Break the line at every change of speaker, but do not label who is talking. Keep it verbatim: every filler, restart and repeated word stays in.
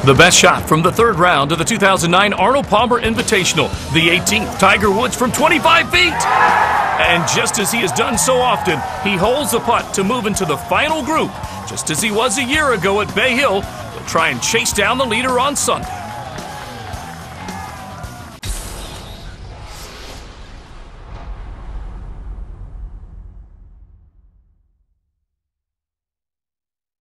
The best shot from the third round of the two thousand nine Arnold Palmer Invitational, the eighteenth, Tiger Woods from twenty-five feet. And just as he has done so often, he holds the putt to move into the final group, just as he was a year ago at Bay Hill. He'll try and chase down the leader on Sunday.